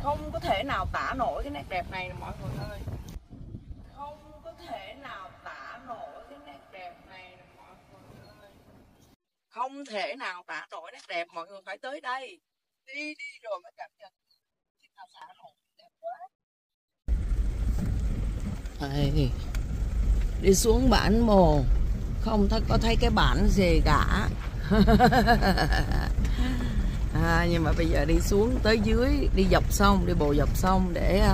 Không có thể nào tả nổi cái nét đẹp này mọi người ơi. Không có thể nào tả nổi cái nét đẹp này mọi người ơi. Không thể nào tả nổi nét đẹp, mọi người phải tới đây. Đi rồi mới cảm nhận. Tả nổi đẹp quá. Đây, đi xuống bản Mồ không có thấy cái bản gì cả. Nhưng mà bây giờ đi xuống tới dưới, đi dọc sông, đi bộ dọc sông để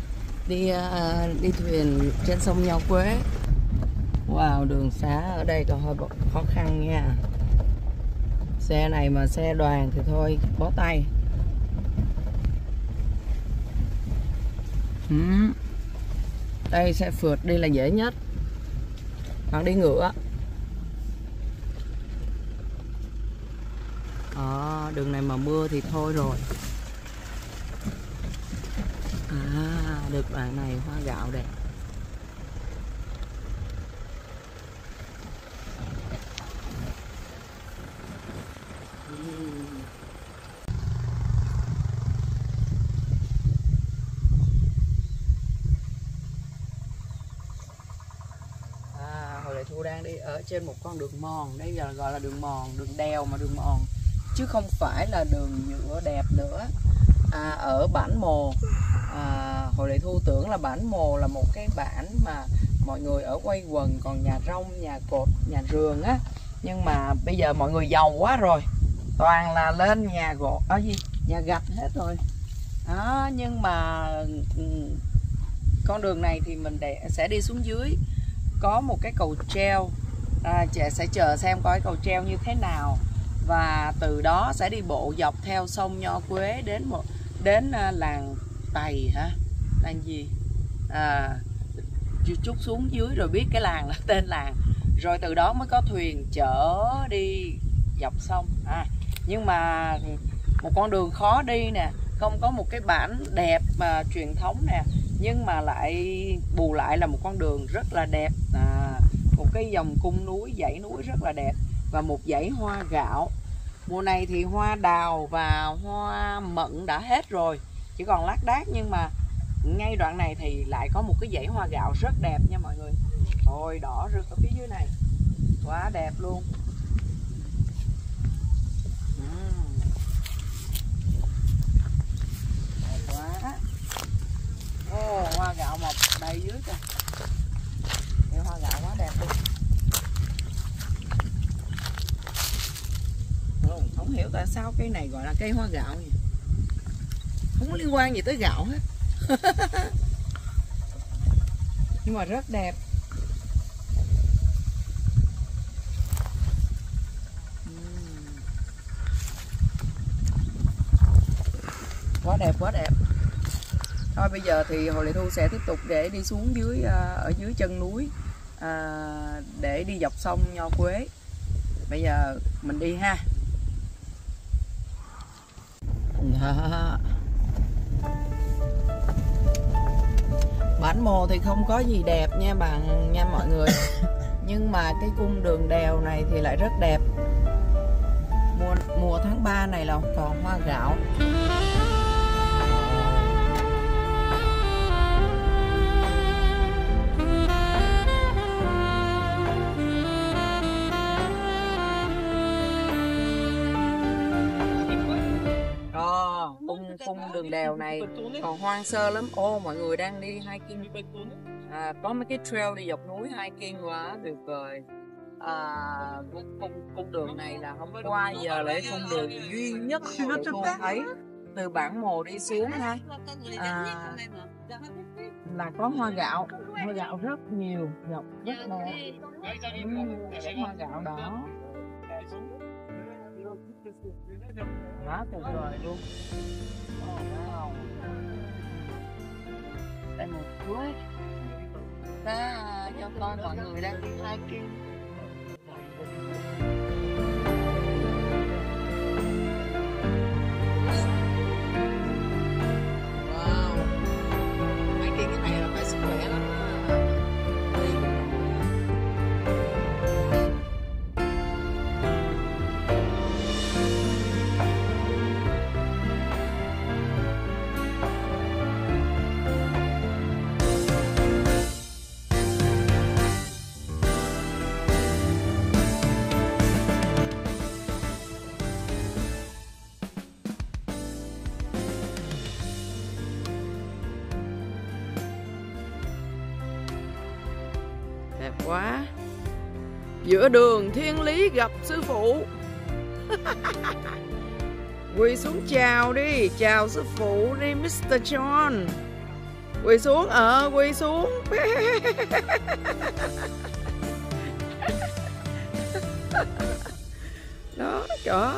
đi thuyền trên sông Nho Quế. Wow, đường xá ở đây còn hơi khó khăn nha. Xe này mà xe đoàn thì thôi bó tay. Đây xe phượt đi là dễ nhất, còn đi ngựa. Đường này mà mưa thì thôi rồi. Được đoạn này hoa gạo đẹp. Hồi Lệ Thu đang đi ở trên một con đường mòn. Đây giờ gọi là đường mòn, đường đèo mà đường mòn, chứ không phải là đường nhựa đẹp nữa. Ở bản Mồ, Hồi Lệ Thu tưởng là bản Mồ là một cái bản mà mọi người ở quây quần, còn nhà rông, nhà cột, nhà rường á. Nhưng mà bây giờ mọi người giàu quá rồi, toàn là lên nhà gỗ, nhà gạch hết rồi. Nhưng mà con đường này thì mình sẽ đi xuống dưới, có một cái cầu treo. Chị sẽ chờ xem coi cầu treo như thế nào, và từ đó sẽ đi bộ dọc theo sông Nho Quế đến làng Tày hả? Làng gì? Chút xuống dưới rồi biết cái làng là tên làng. Rồi từ đó mới có thuyền chở đi dọc sông. Nhưng mà một con đường khó đi nè, không có một cái bản đẹp mà truyền thống nè, nhưng mà bù lại là một con đường rất là đẹp. Một cái dòng cung núi, dãy núi rất là đẹp, và một dãy hoa gạo. Mùa này thì hoa đào và hoa mận đã hết rồi, chỉ còn lác đác, nhưng mà ngay đoạn này thì lại có một cái dãy hoa gạo rất đẹp nha mọi người. Ôi, đỏ rực ở phía dưới này, quá đẹp luôn. Đẹp quá. Hoa gạo mọc đầy dưới kìa. Cái hoa gạo quá đẹp luôn. Không hiểu tại sao cây này gọi là cây hoa gạo nhỉ? Không có liên quan gì tới gạo hết. Nhưng mà rất đẹp. Quá đẹp, quá đẹp. Thôi bây giờ thì Hồ Lệ Thu sẽ tiếp tục để đi xuống dưới, ở dưới chân núi, để đi dọc sông Nho Quế. Bây giờ mình đi ha. Bản Mồ thì không có gì đẹp nha mọi người. Nhưng mà cái cung đường đèo này thì lại rất đẹp. Mùa tháng 3 này là còn hoa gạo. Cung đường đèo này còn hoang sơ lắm. Mọi người đang đi hiking. Có mấy cái trail đi dọc núi hiking, quá tuyệt vời. Cung đường này là hôm qua giờ là cung đường duy nhất tôi thấy từ bản Mồ đi xuống ha. Là có hoa gạo rất nhiều, dọc rất đẹp. Hoa gạo đỏ quá tuyệt vời luôn. Wow. Đây một chuối cho con mọi người đang đi hiking. Wow, hiking cái này là phải sức khỏe lắm. quá. Giữa đường thiên lý gặp sư phụ. Quỳ xuống chào đi, chào sư phụ đi Mr. John. Quỳ xuống, quỳ xuống. Đó, trời.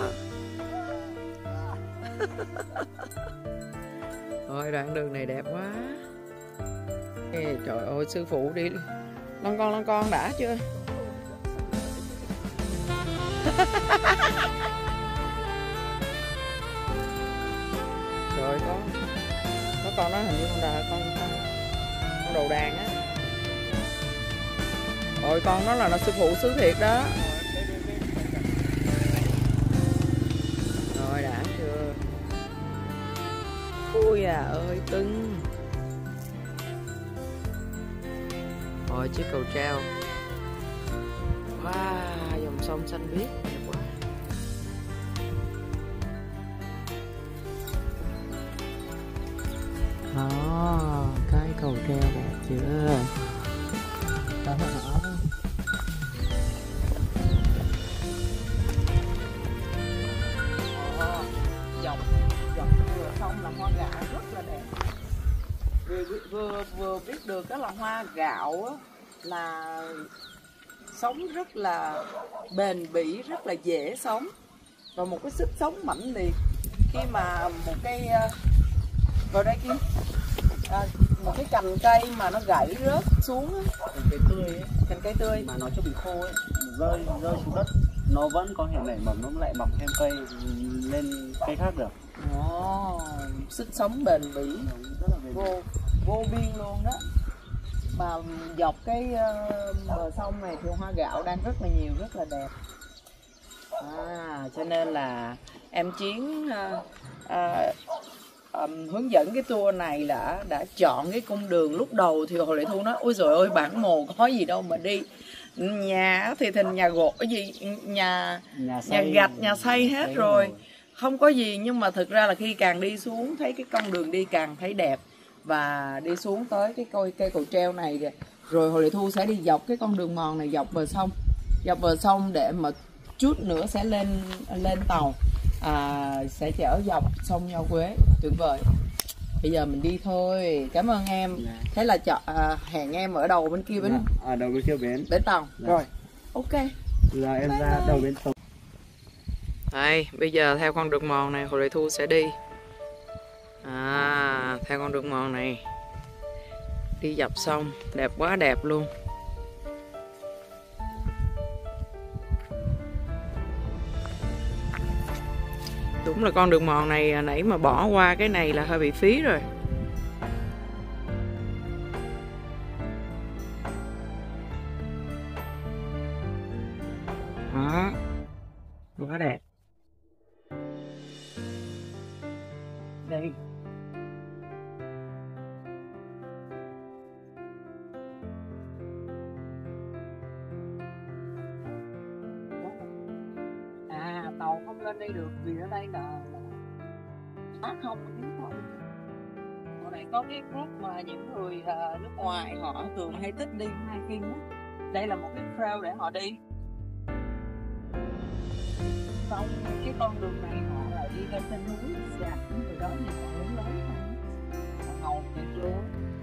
Thôi đoạn đường này đẹp quá. Ê, trời ơi sư phụ đi lon con đã chưa? Rồi có con đó hình như con đầu đàn á. Rồi con đó là sư phụ xứ thiệt đó. Rồi đã chưa? Ui à ơi cưng. Rồi chiếc cầu treo. Wow, dòng sông xanh biếc đẹp quá. Cái cầu treo đẹp chưa? Đó. Dọc vừa sông là hoa gạo rất là đẹp. Vừa biết được đó là hoa gạo á, là sống rất là bền bỉ, rất là dễ sống và một cái sức sống mãnh liệt. Khi mà một cái vào đây kia một cái cành cây mà nó gãy rớt xuống á, cành cây tươi mà nó chưa bị khô ấy, rơi xuống đất nó vẫn có thể nảy mầm, nó lại mọc thêm cây lên cây khác được. Sức sống bền bỉ vô biên luôn đó. Mà dọc cái bờ sông này thì hoa gạo đang rất là nhiều, rất là đẹp. Cho nên là em Chiến hướng dẫn cái tour này là đã chọn cái cung đường. Lúc đầu thì Hồ Lệ Thu nói ôi trời ơi bản mồ có gì đâu mà đi, nhà thì thành nhà gỗ gì, nhà gạch, nhà xây hết rồi, không có gì. Nhưng mà thực ra là khi càng đi xuống thấy cái con đường đi càng thấy đẹp. Và đi xuống tới cái cây cầu treo này rồi Hồ Lệ Thu sẽ đi dọc cái con đường mòn này dọc bờ sông để mà chút nữa sẽ lên tàu, sẽ chở dọc sông Nho Quế. Tuyệt vời. Bây giờ mình đi thôi. Cảm ơn em. Thế là hẹn em ở đầu bên kia bến. Ở đầu bên kia bến tàu. Rồi. Ok. Giờ em ra đầu bên tàu. Đây, bây giờ theo con đường mòn này Hồ Lệ Thu sẽ đi. Theo con đường mòn này đi dọc sông, đẹp quá đẹp luôn. Đúng là con đường mòn này nãy mà bỏ qua cái này là hơi bị phí rồi. Đó, quá đẹp. Đây. Tàu không lên đây được vì ở đây là ác không Ở đây có cái group mà những người nước ngoài họ thường hay thích đi hiking á. Đây là một cái trail để họ đi. Xong cái con đường này họ lại đi lên trên núi dạt từ đó thì họ hướng lớn hơn. Họ ngầu thiệt luôn.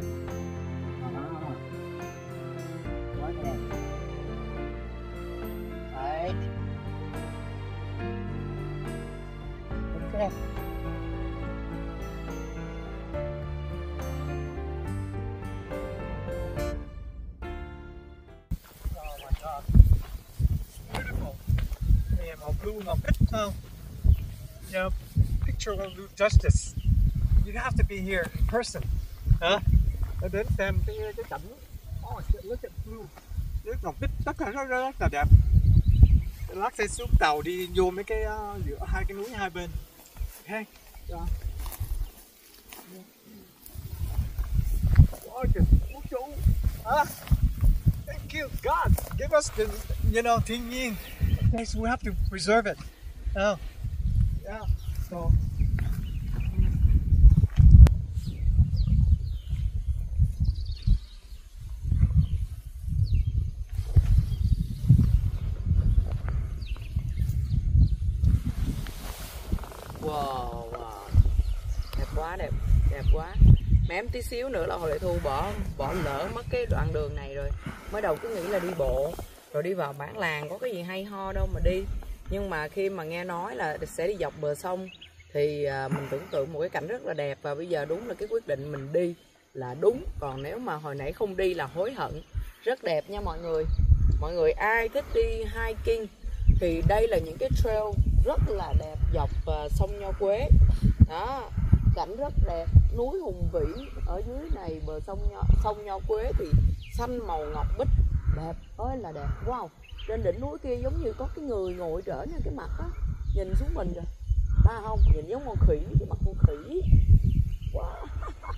Quá đẹp. Đấy. Okay. Oh my God. Beautiful. Yeah, màu blue, màu bích không? Yeah, picture will do justice. You have to be here in person. Hả? Để đến xem cái cảnh. Oh, look at blue. Nước ngọc bích rất là đẹp. Lát sẽ xuống tàu đi vô mấy cái giữa hai cái núi hai bên. Okay. Yeah. Thank you, God. Give us the, thiên nhiên. Okay, so we have to preserve it. Oh, yeah. So. Wow, wow. Đẹp quá, đẹp quá. Mém tí xíu nữa là Hồ Lệ Thu bỏ lỡ mất cái đoạn đường này rồi. Mới đầu cứ nghĩ là đi bộ rồi đi vào bản làng có cái gì hay ho đâu mà đi. Nhưng mà khi mà nghe nói là sẽ đi dọc bờ sông thì mình tưởng tượng một cái cảnh rất là đẹp. Và bây giờ đúng là cái quyết định mình đi là đúng. Còn nếu mà hồi nãy không đi là hối hận. Rất đẹp nha mọi người. Mọi người ai thích đi hiking thì đây là những cái trail rất là đẹp dọc sông Nho Quế. Đó, cảnh rất đẹp, núi hùng vĩ ở dưới này, bờ sông Nho Quế thì xanh màu ngọc bích, đẹp ơi là đẹp. Wow, trên đỉnh núi kia giống như có cái người ngồi trở lên cái mặt á, nhìn xuống mình rồi, ta không, nhìn giống con khỉ, cái mặt con khỉ. Wow.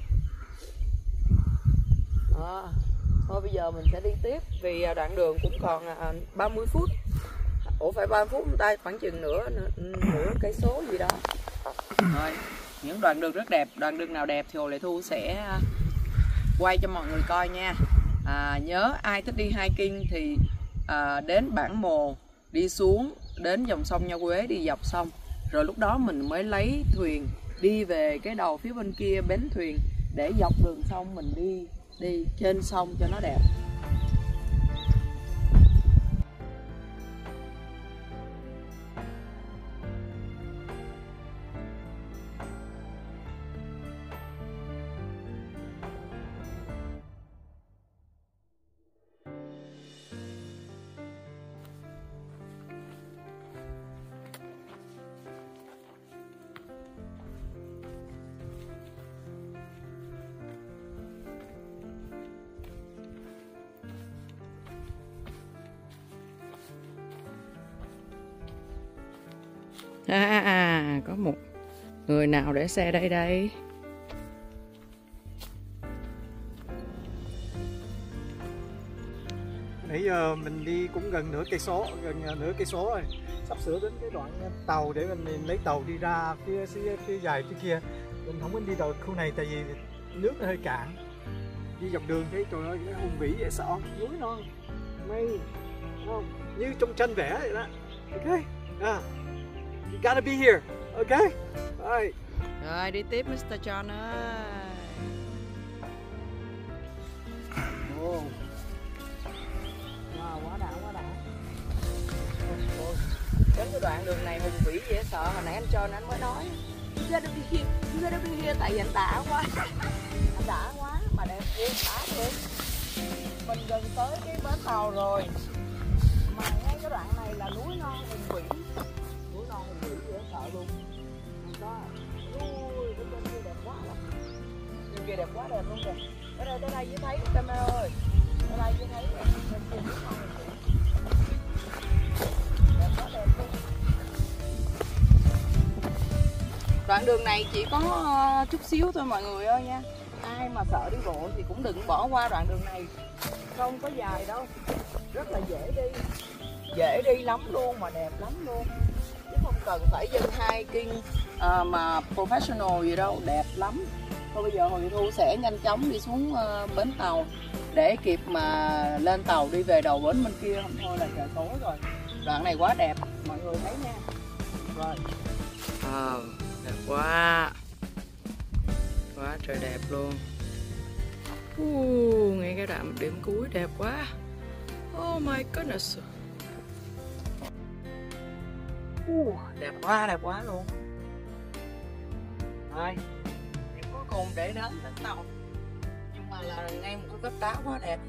Thôi bây giờ mình sẽ đi tiếp vì đoạn đường cũng còn 30 phút. Ủa phải 30 phút không ta, khoảng chừng nửa cây số gì đó. Rồi, những đoạn đường rất đẹp, đoạn đường nào đẹp thì Hồ Lệ Thu sẽ quay cho mọi người coi nha. Nhớ ai thích đi hiking thì đến Bản Mồ, đi xuống đến dòng sông Nho Quế, đi dọc sông, rồi lúc đó mình mới lấy thuyền đi về cái đầu phía bên kia bến thuyền để dọc đường sông mình đi trên sông cho nó đẹp. Có một người nào để xe đây. Nãy giờ mình đi cũng gần nửa cây số rồi, sắp sửa đến cái đoạn tàu để mình lấy tàu đi ra phía dài phía kia. Mình không muốn đi tàu khu này tại vì nước nó hơi cạn. Đi dọc đường thấy trời ơi hùng vĩ dễ sợ, núi non mây không như trong tranh vẽ vậy đó. Ok, you gotta be here. Ok, right. Rồi đi tiếp Mr. John ơi. Wow, quá đã. Đến cái đoạn đường này hùng vĩ dễ sợ, hồi nãy anh John anh mới nói you gotta be here tại vì anh đã quá. Anh đã quá mà đẹp ghê, đã thiệt. Mình gần tới cái bến tàu rồi mà ngay cái đoạn này là núi non hùng vĩ dễ sợ luôn. Đó, ui bên kia đẹp quá lắm. Bên kia đẹp quá, đẹp luôn kìa. Tới đây với thấy camera ơi, tới đây với thấy bên kia núi non hùng vĩ đẹp quá, đẹp luôn. Đoạn đường này chỉ có chút xíu thôi mọi người ơi nha. Ai mà sợ đi bộ thì cũng đừng bỏ qua đoạn đường này. Không có dài đâu, rất là dễ đi lắm luôn mà đẹp lắm luôn. Chứ không cần phải dân hiking mà professional gì đâu, đẹp lắm. Thôi bây giờ Hồ Lệ Thu sẽ nhanh chóng đi xuống bến tàu để kịp mà lên tàu đi về đầu bến bên kia, không thôi là trời tối rồi. Đoạn này quá đẹp, mọi người thấy nha. Rồi. Đẹp quá. Quá trời đẹp luôn. Ngay cái điểm cuối đẹp quá. Oh my goodness. Đẹp quá luôn. Rồi, điểm cuối cùng để đến tàu. Nhưng mà là ngay một cái vách đá quá đẹp.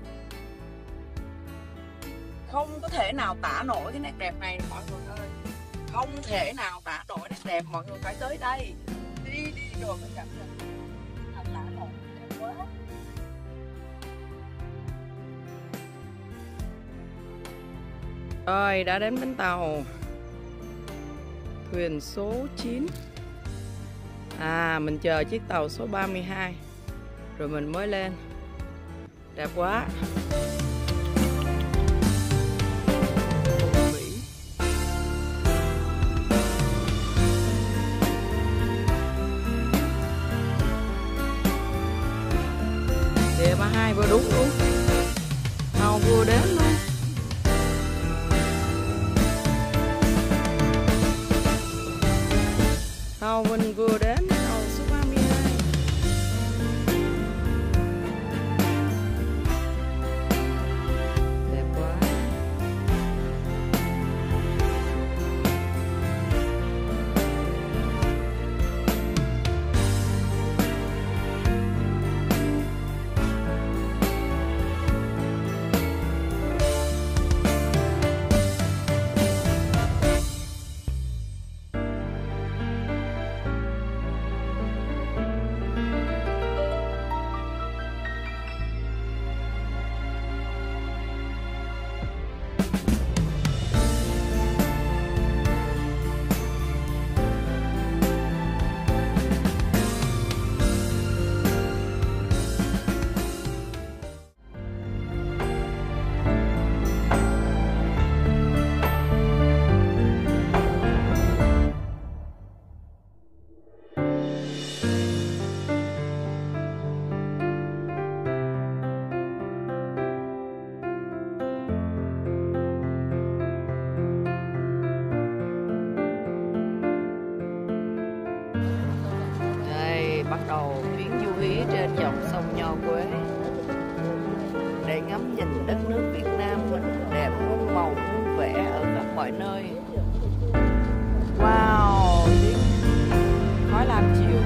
Không có thể nào tả nổi cái nét đẹp này mọi người ơi. Không thể nào tả nổi nét đẹp, mọi người phải tới đây. Đi rồi mới cảm nhận. Không tả nổi, đẹp quá. Rồi, đã đến bến tàu. Thuyền số 9. Mình chờ chiếc tàu số 32 rồi mình mới lên. Đẹp quá. Kìa mà hai vừa đúng luôn. Tàu vừa đến luôn. Tàu mình vừa đến cầu số 32. Đẹp quá. Bắt đầu chuyến du hí trên dòng sông Nho Quế để ngắm nhìn đất nước Việt Nam mình đẹp muôn màu muôn vẻ ở khắp mọi nơi. Wow, tiếng khói lam chiều.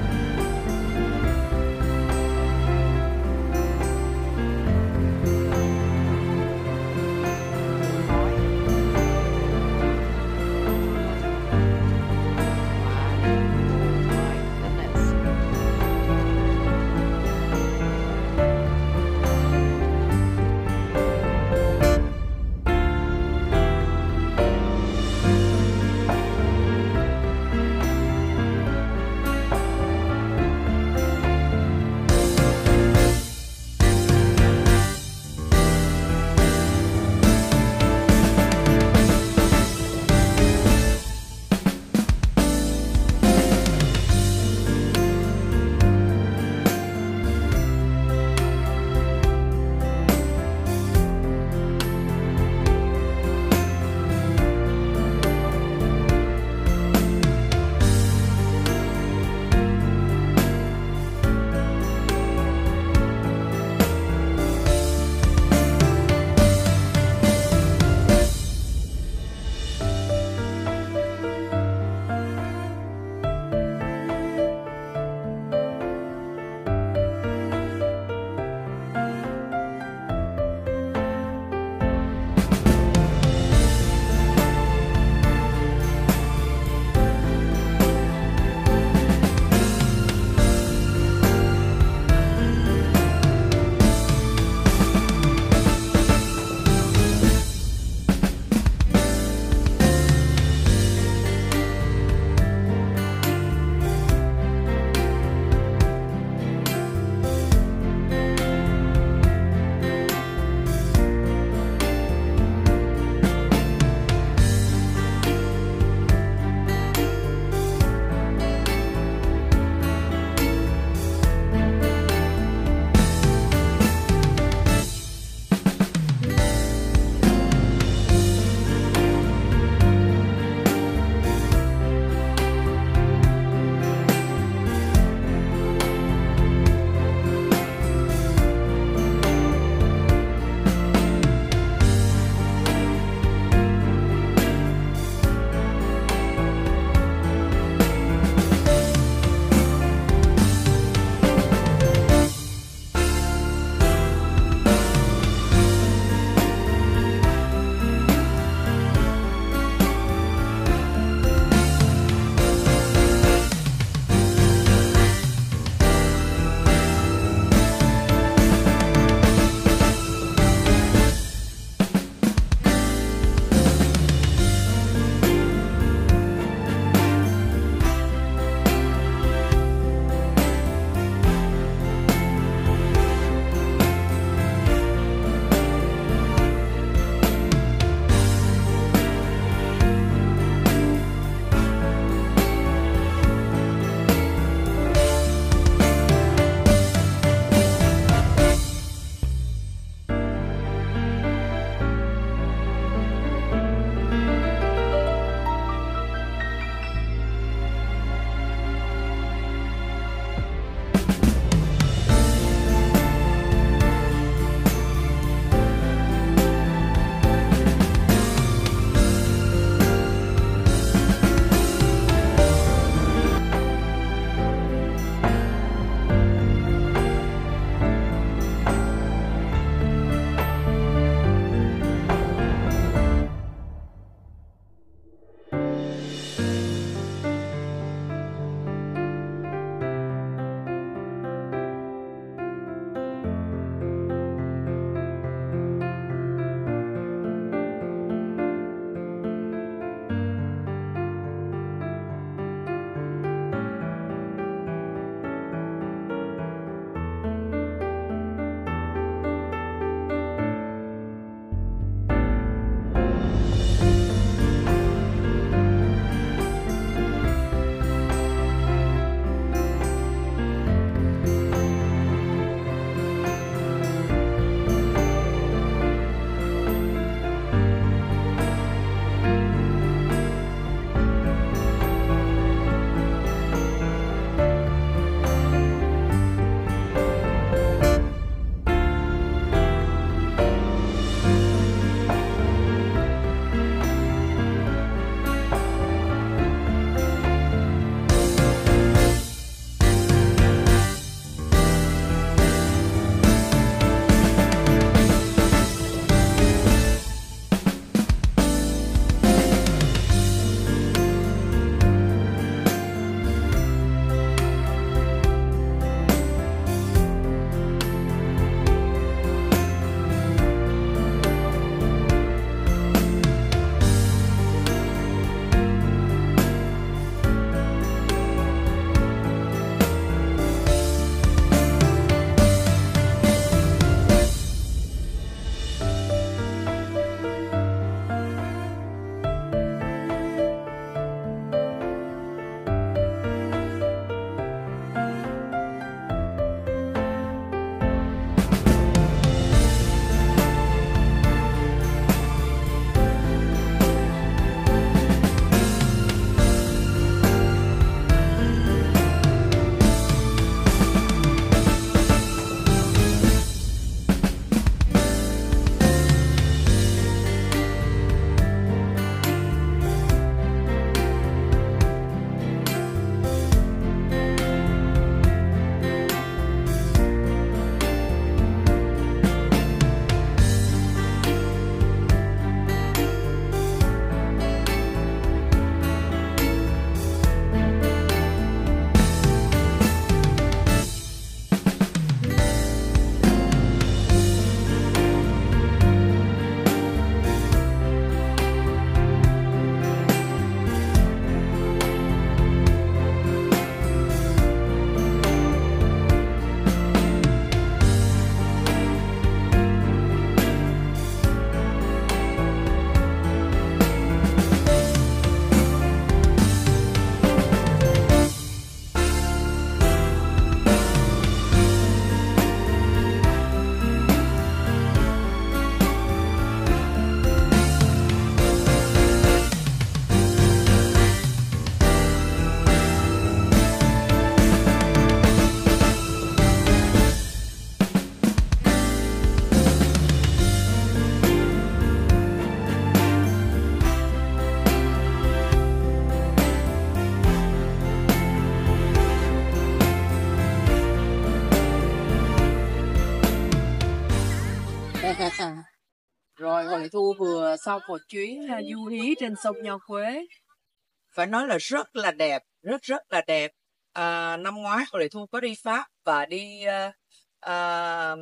Rồi Hồ Lệ Thu vừa sau một chuyến du hí trên sông Nho Quế, phải nói là rất là đẹp, rất là đẹp. Năm ngoái Hồ Lệ Thu có đi Pháp và à,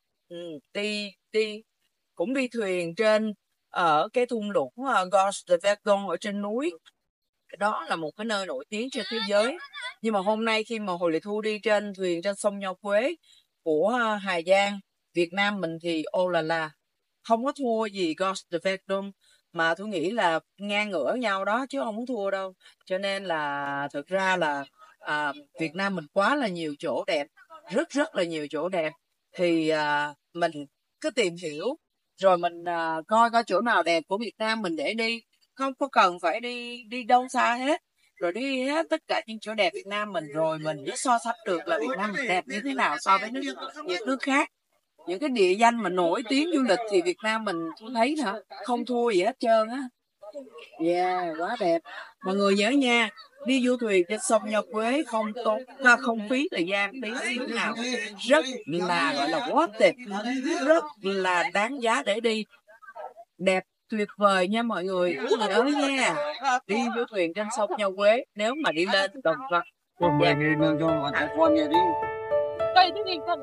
đi cũng đi thuyền trên ở cái thung lũng Gorge de Vergon ở trên núi. Đó là một cái nơi nổi tiếng trên thế giới. Nhưng mà hôm nay khi mà Hồ Lệ Thu đi trên thuyền trên sông Nho Quế của Hà Giang, Việt Nam mình thì ô là không có thua gì Gorge de Vergon, mà tôi nghĩ là ngang ngửa nhau đó chứ không có thua đâu. Cho nên là thực ra là Việt Nam mình quá là nhiều chỗ đẹp, rất là nhiều chỗ đẹp. Thì mình cứ tìm hiểu rồi mình coi chỗ nào đẹp của Việt Nam mình để đi, không có cần phải đi đâu xa hết, rồi đi hết tất cả những chỗ đẹp Việt Nam mình, rồi mình mới so sánh được là Việt Nam mình đẹp như thế nào so với những nước khác. Những cái địa danh mà nổi tiếng du lịch thì Việt Nam mình tôi thấy hả không thua gì hết trơn á. Yeah, quá đẹp. Mọi người nhớ nha, đi du thuyền trên sông Nho Quế không phí thời gian tí xíu nào, rất là gọi là quá đẹp, rất là đáng giá để đi, đẹp tuyệt vời nha mọi người. Nhớ nha, đi du thuyền trên sông Nho Quế nếu mà đi lên Đồng Văn. Mày đi nương cho bọn trẻ con nhà đi. Cây đi con.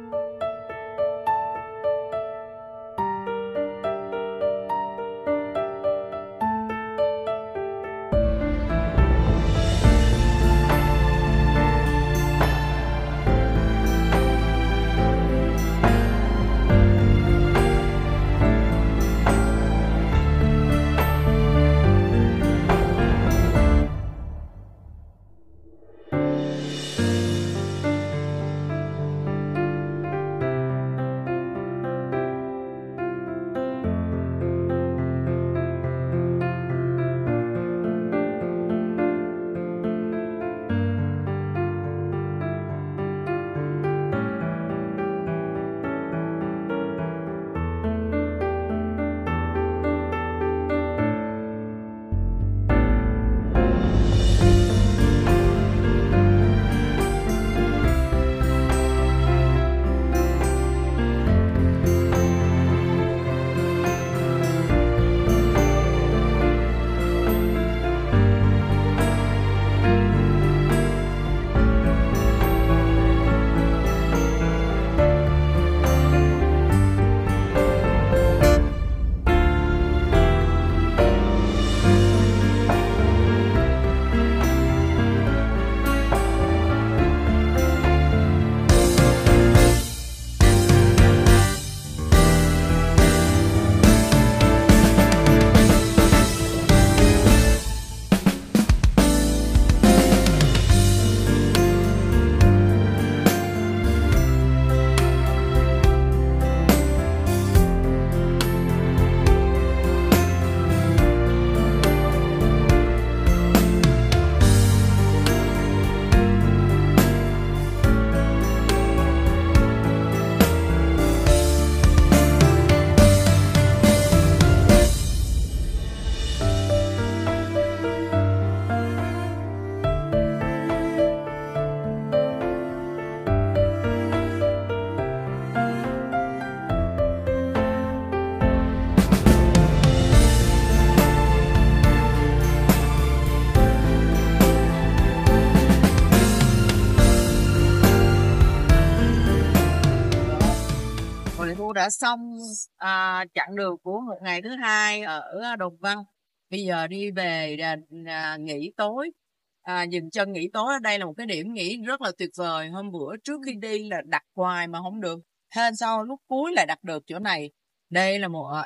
Đã xong chặng đường của một ngày thứ hai ở Đồng Văn. Bây giờ đi về nghỉ tối, dừng chân nghỉ tối ở đây là một cái điểm nghỉ rất là tuyệt vời. Hôm bữa trước khi đi là đặt hoài mà không được, hên sau lúc cuối lại đặt được chỗ này. Đây là một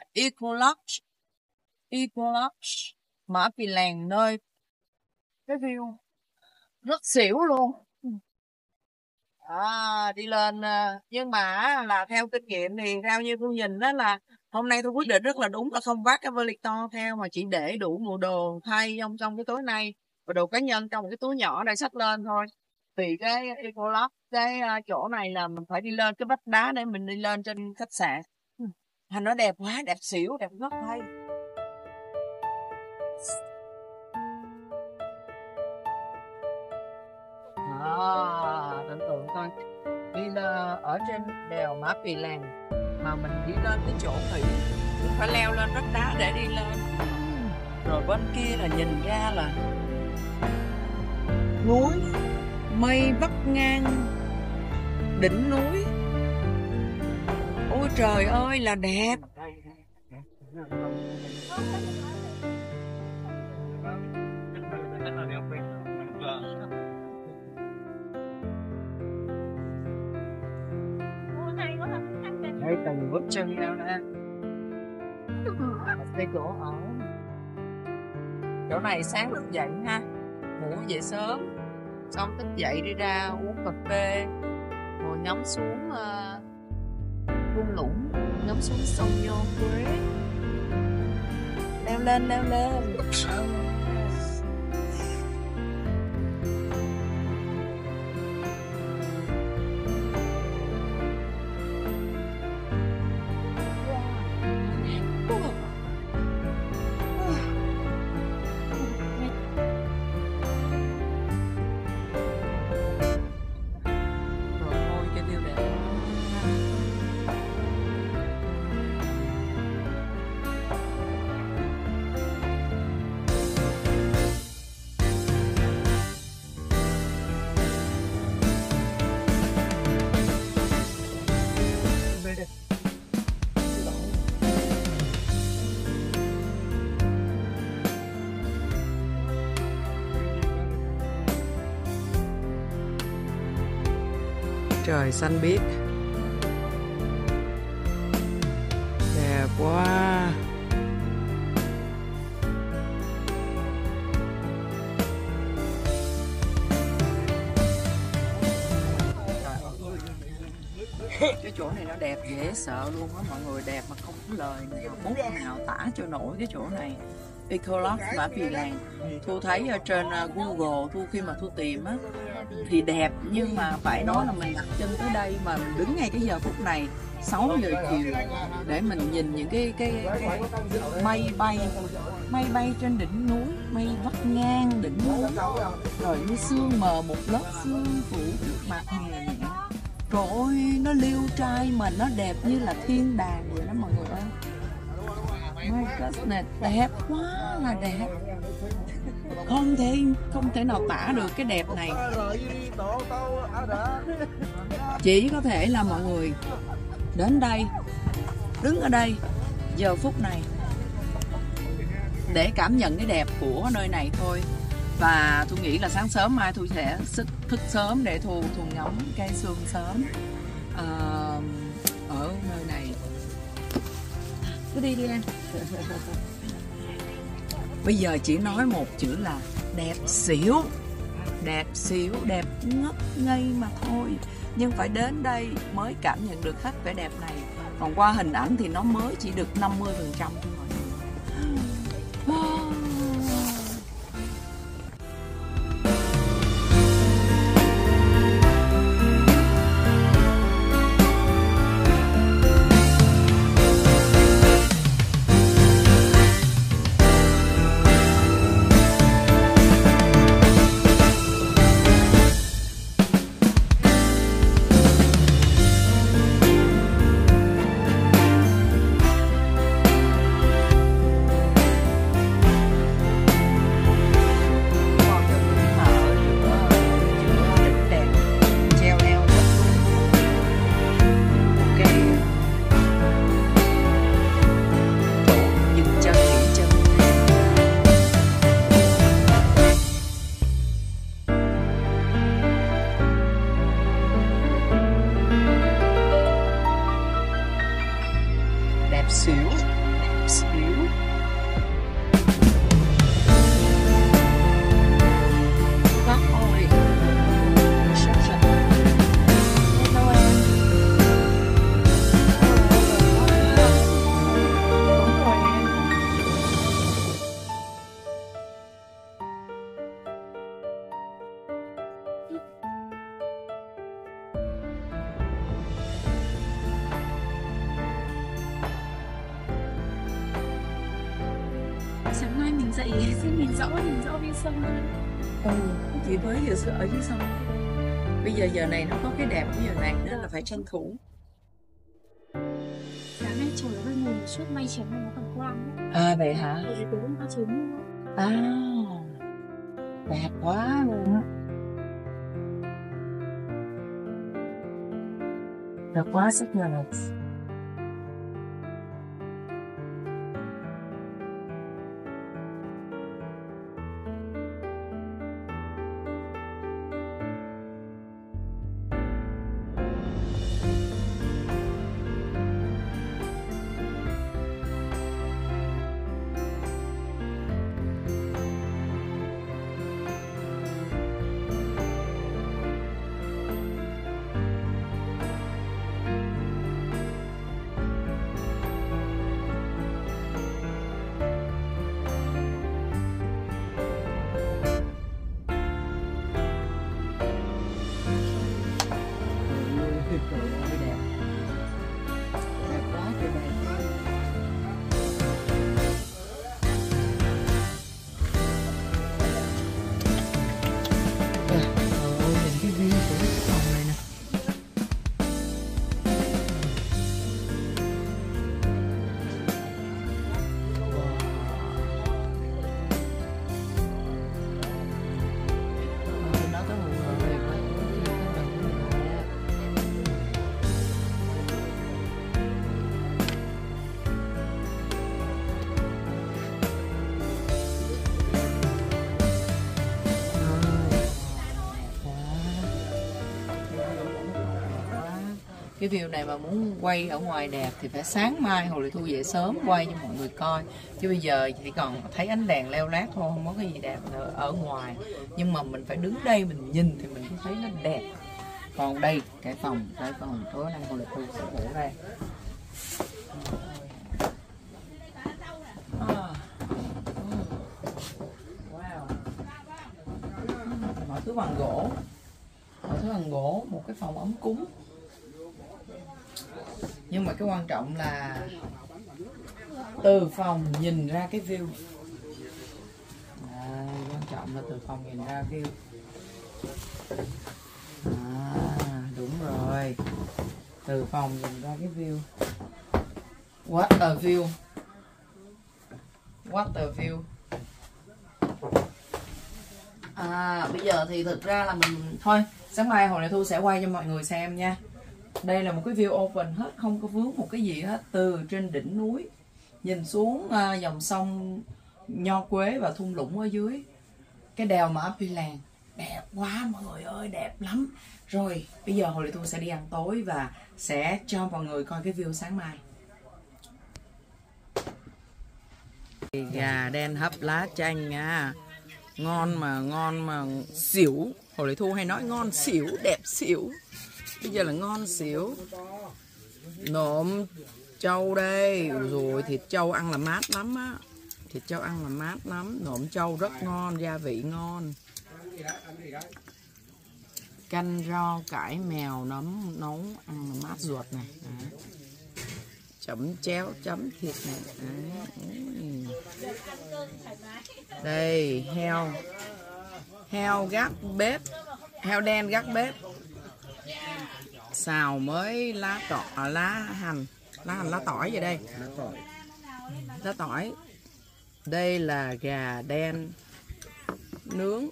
Ecolodge Mã Pì Lèng, nơi cái view rất xỉu luôn. Đi lên nhưng mà là theo kinh nghiệm thì theo như tôi nhìn đó là hôm nay tôi quyết định rất là đúng là không vác cái vali to theo, mà chỉ để đủ bộ đồ thay trong cái túi này và đồ cá nhân trong một cái túi nhỏ để xách lên thôi. Vì cái Ecolodge cái chỗ này là mình phải đi lên cái vách đá để mình đi lên trên khách sạn. Hành nó đẹp quá, đẹp xỉu, đẹp rất hay. Tưởng tượng coi đi ở trên đèo Mã Pì Lèng mà mình đi lên cái chỗ nghỉ cũng phải leo lên vách đá để đi lên. Rồi bên kia là nhìn ra là núi, mây vắt ngang đỉnh núi. Ôi trời ơi là đẹp. Đây từng bước chân leo lên. Đây chỗ ở. Chỗ này sáng thức dậy ha, ngủ dậy sớm, xong thức dậy đi ra uống cà phê, rồi ngắm xuống thung lũng, ngắm xuống sông Nho Quế. Leo lên, leo lên. Trời xanh biếc, đẹp quá. Cái chỗ này nó đẹp dễ sợ luôn á mọi người, đẹp mà không có lời nào bút nào tả cho nổi cái chỗ này. Ecolog Mã Pì Lèng, Thu thấy ở trên Google, Thu khi mà Thu tìm á thì đẹp, nhưng mà phải nói là mình đặt chân tới đây mà mình đứng ngay cái giờ phút này 6 giờ chiều để mình nhìn những cái mây bay trên đỉnh núi, mây vắt ngang đỉnh núi, rồi như sương mờ, một lớp sương phủ trước mặt nhẹ nhẹ. Trời ơi, nó liêu trai mà nó đẹp như là thiên đàng vậy đó mọi người ơi. My goodness, đẹp quá là đẹp. Không thể nào tả được cái đẹp này. Chỉ có thể là mọi người đến đây, đứng ở đây giờ phút này để cảm nhận cái đẹp của nơi này thôi. Và tôi nghĩ là sáng sớm mai tôi sẽ thức sớm để thu ngắm cây sương sớm ở nơi này. Cứ đi em. Bây giờ chỉ nói một chữ là đẹp xỉu. Đẹp xỉu, đẹp ngất ngây mà thôi. Nhưng phải đến đây mới cảm nhận được hết vẻ đẹp này. Còn qua hình ảnh thì nó mới chỉ được 50% thôi mọi người. Sáng mai mình dậy xem nhìn rõ bên sông hơn. Chỉ với giờ ở dưới sông. Bây giờ này nó có cái đẹp của giờ này nên là phải tranh thủ. một chút may chén này nó còn quang đấy. À vậy hả? Bởi vì tối hôm qua trời mưa. À, đẹp quá luôn á. Đẹp quá sức nhờ. Cái view này mà muốn quay ở ngoài đẹp thì phải sáng mai Hồ Lệ Thu dậy sớm quay cho mọi người coi. Chứ bây giờ chỉ còn thấy ánh đèn leo lát thôi, không có cái gì đẹp nữa ở ngoài. Nhưng mà mình phải đứng đây mình nhìn thì mình thấy nó đẹp. Còn đây, cái phòng tối nay Hồ Lệ Thu sẽ ngủ đây. Wow. Mọi thứ bằng gỗ. Mọi thứ bằng gỗ, một cái phòng ấm cúng. Nhưng mà cái quan trọng là từ phòng nhìn ra cái view. Quan trọng là từ phòng nhìn ra view. Đúng rồi. Từ phòng nhìn ra cái view. What a view. What a view. Bây giờ thì thực ra là mình thôi, sáng mai Hồ Lệ Thu sẽ quay cho mọi người xem nha. Đây là một cái view open hết, không có vướng một cái gì hết. Từ trên đỉnh núi nhìn xuống dòng sông Nho Quế và thung lũng ở dưới. Cái đèo mà Ấp Phi Làng. Đẹp quá mọi người ơi, đẹp lắm. Rồi, bây giờ Hồ Lệ Thu sẽ đi ăn tối và sẽ cho mọi người coi cái view sáng mai. Gà đen hấp lá chanh nha. Ngon mà xỉu. Hồ Lệ Thu hay nói ngon xỉu, đẹp xỉu. Bây giờ là ngon xỉu. Nộm trâu đây. Rồi thịt trâu ăn là mát lắm á. Thịt trâu ăn là mát lắm. Nộm trâu rất ngon, gia vị ngon. Canh rau cải mèo nấu ăn là mát ruột này. Chấm chéo chấm thịt này. Đây heo gác bếp. Heo đen gác bếp. Xào mới lá hành lá tỏi vậy đây. Lá tỏi. Đây là gà đen nướng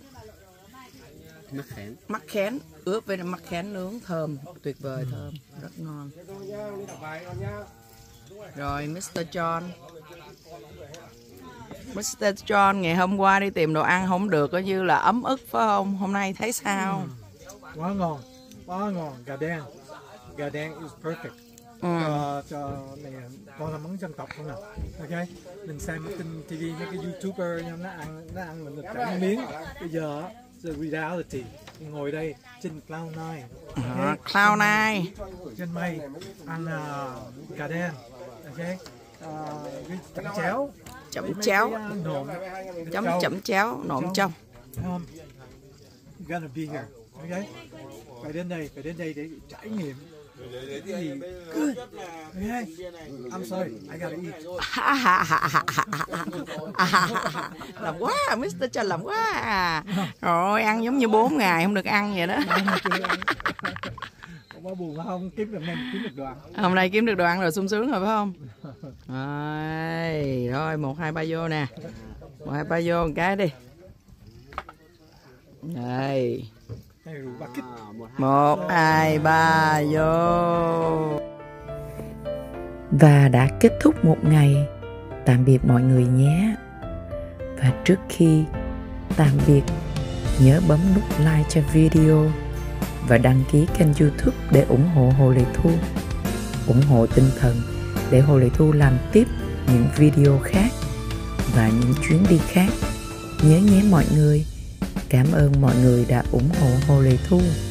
mắc khén ướp với mắc khén nướng thơm tuyệt vời, thơm rất ngon. Rồi Mr. John ngày hôm qua đi tìm đồ ăn không được, coi như là ấm ức phải không? Hôm nay thấy sao? Quá ngon, gà đen is perfect. Cho này con là món dân tộc không nào, ok? Mình xem trên TV mấy cái YouTuber nó ăn mình được cả miếng. Bây giờ the reality, ngồi đây trên Cloud9, okay? Cloud9 trên mây ăn gà đen, ok? Chấm chéo nộm chấm chéo nộm trong. Gonna be here, ok? Phải đến đây để trải nghiệm I'm sorry, I gotta eat. Làm quá à, Mr. Trần làm quá à. Rồi ăn giống như 4 ngày không được ăn vậy đó. Không có buồn không, kiếm được đồ ăn. Hôm nay kiếm được đồ ăn rồi sung sướng rồi phải không? Rồi 1, 2, 3 vô nè. 1, 2, 3 vô một cái đi. Đây. 1, 2, 3 vô. Và đã kết thúc một ngày. Tạm biệt mọi người nhé. Và trước khi tạm biệt, nhớ bấm nút like cho video và đăng ký kênh YouTube để ủng hộ Hồ Lệ Thu. Ủng hộ tinh thần để Hồ Lệ Thu làm tiếp những video khác và những chuyến đi khác. Nhớ nhé mọi người. Cảm ơn mọi người đã ủng hộ Hồ Lệ Thu.